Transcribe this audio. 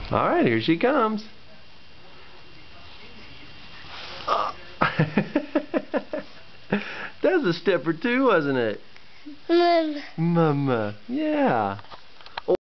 Alright, here she comes. That was a step or two, wasn't it? Mama. Mama. Yeah.